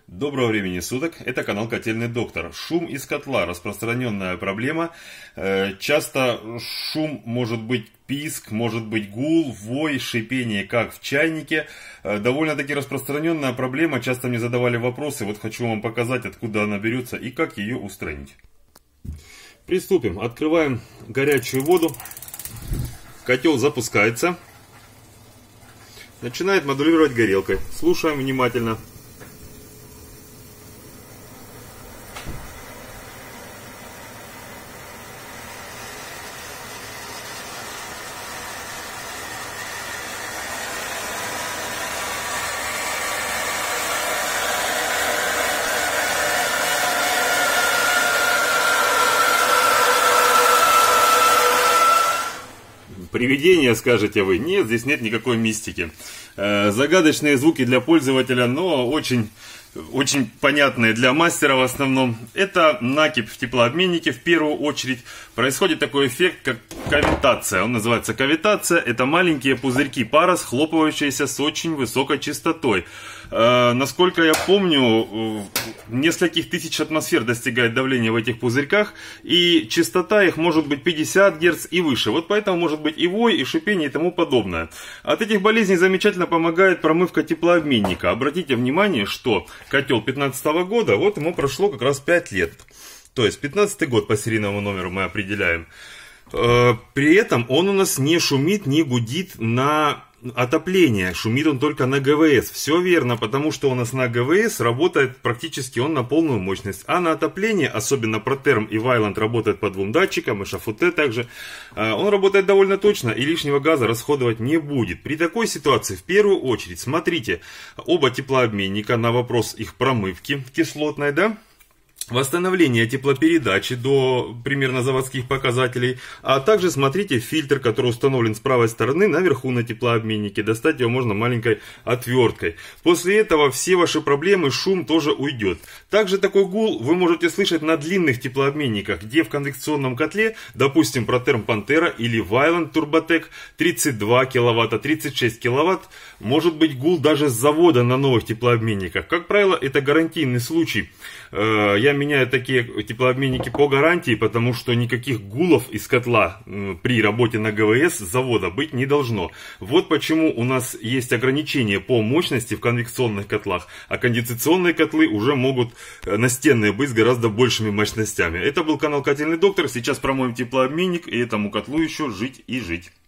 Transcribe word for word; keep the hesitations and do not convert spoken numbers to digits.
Доброго времени суток, это канал Котельный Доктор. Шум из котла – распространенная проблема. Часто шум может быть писк, может быть гул, вой, шипение, как в чайнике. Довольно-таки распространенная проблема, часто мне задавали вопросы, вот хочу вам показать, откуда она берется и как ее устранить. Приступим, открываем горячую воду, котел запускается, начинает модулировать горелкой, слушаем внимательно. Привидение, скажете вы? Нет, здесь нет никакой мистики. Загадочные звуки для пользователя, но очень, очень понятные для мастера в основном. Это накипь в теплообменнике в первую очередь. Происходит такой эффект, как кавитация. Он называется кавитация. Это маленькие пузырьки пара, схлопывающиеся с очень высокой частотой. Э, насколько я помню, нескольких тысяч атмосфер достигает давление в этих пузырьках. И частота их может быть пятьдесят герц и выше. Вот поэтому может быть и вой, и шипение, и тому подобное. От этих болезней замечательно помогает промывка теплообменника. Обратите внимание, что котел пятнадцатого года, вот ему прошло как раз пять лет. То есть пятнадцатый год по серийному номеру мы определяем. При этом он у нас не шумит, не гудит на отопление. Шумит он только на ГВС. Все верно, потому что у нас на ГВС работает практически он на полную мощность. А на отопление, особенно Протерм и Вайланд работают по двум датчикам, и Шафуте также, он работает довольно точно и лишнего газа расходовать не будет. При такой ситуации в первую очередь смотрите оба теплообменника на вопрос их промывки кислотной, да? Восстановление теплопередачи до примерно заводских показателей, а также смотрите фильтр, который установлен с правой стороны наверху на теплообменнике. Достать его можно маленькой отверткой. После этого все ваши проблемы, шум тоже уйдет. Также такой гул вы можете слышать на длинных теплообменниках, где в конвекционном котле, допустим, Протерм Пантера или Вайланд Турботек тридцать два киловатта, тридцать шесть киловатт, может быть гул даже с завода на новых теплообменниках. Как правило, это гарантийный случай. Я меняю такие теплообменники по гарантии, потому что никаких гулов из котла при работе на ГВС с завода быть не должно. Вот почему у нас есть ограничения по мощности в конвекционных котлах, а конденсационные котлы уже могут настенные быть с гораздо большими мощностями. Это был канал Котельный Доктор. Сейчас промоем теплообменник, и этому котлу еще жить и жить.